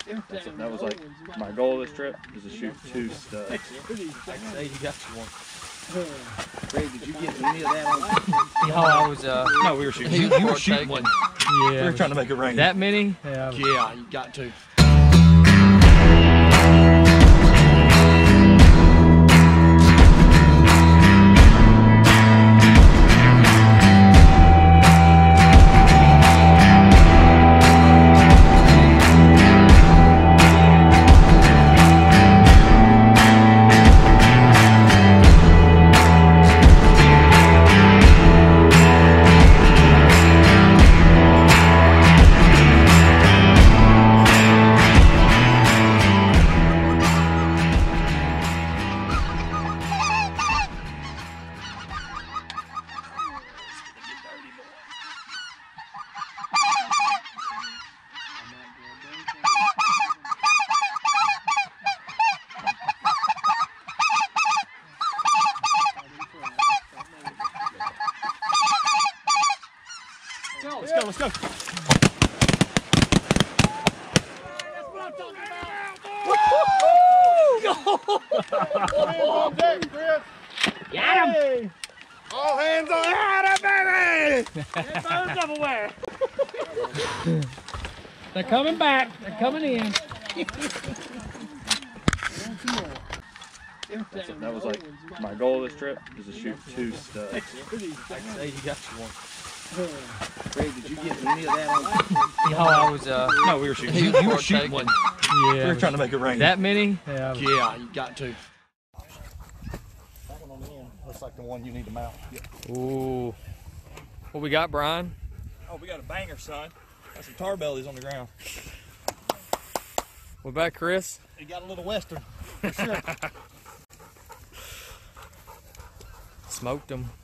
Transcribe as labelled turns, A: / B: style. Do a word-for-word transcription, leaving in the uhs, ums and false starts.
A: That's it. That was like my goal this trip is to shoot two studs.
B: Hey, you got you one.
C: Craig, did you get any of that on?
B: No, I was, uh...
A: No, we were shooting.
B: You,
A: You were shooting one.
B: Yeah.
A: We were trying to make it rain.
B: That many? Yeah.
A: Yeah, you got to. Let's go, let's go. That's what I'm talking about. Got him. All hands on the water, baby. Get birds everywhere.
B: They're coming back. They're coming in.
A: That's it. That was like my goal this trip is to shoot two studs.
B: Hey, you got you one.
C: Craig, did you get any of that on?
B: No, I was, uh...
A: No, we were shooting.
B: You,
A: You were shooting one.
B: Yeah.
A: We were trying to make it rain.
B: That many? Yeah.
A: Yeah, you got to. That one on the end looks like the one you need to mount. Yeah.
B: Ooh. What we got, Brian?
A: Oh, we got a banger, son. Got some tar bellies on the ground.
B: What about Chris?
A: He got a little western, for sure.
B: Smoked them.